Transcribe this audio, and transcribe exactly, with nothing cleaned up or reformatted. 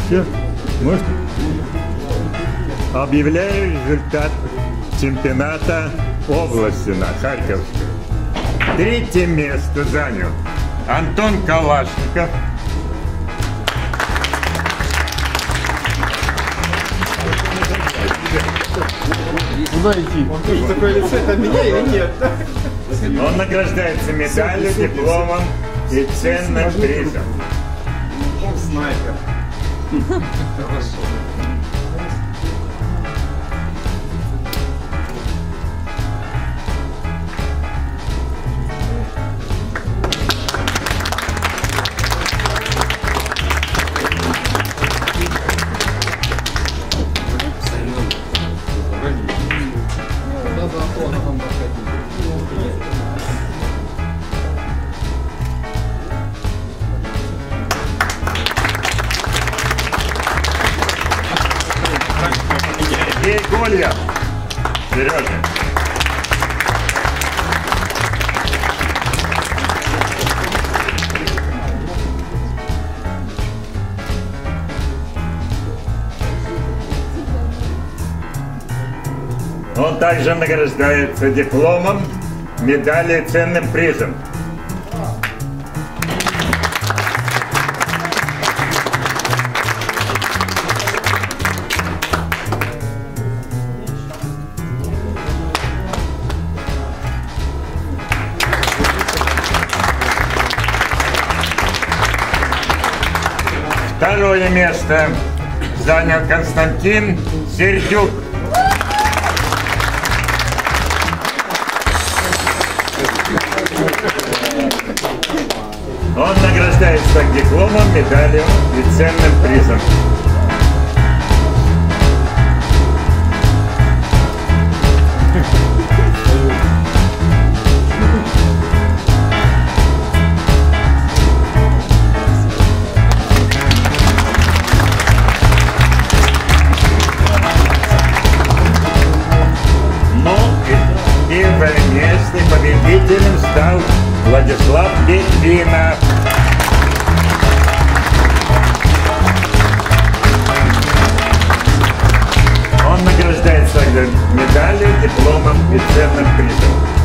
Все. Может? Объявляю результат чемпионата области на Харьковской. Третье место занял Антон Калашников. Куда идти? Он тоже такое лицо, это меня или нет? Он награждается медалью, дипломом и ценным призом. Он снайпер. Хорошо. Сергей Голья. Сережа. Он также награждается дипломом, медалью и ценным призом. Второе место занял Константин Сердюк. Он награждается дипломом, медалью и ценным призом. Первое место победителем стал Владислав Литвинов. Он награждается медалью, дипломом и ценным призом.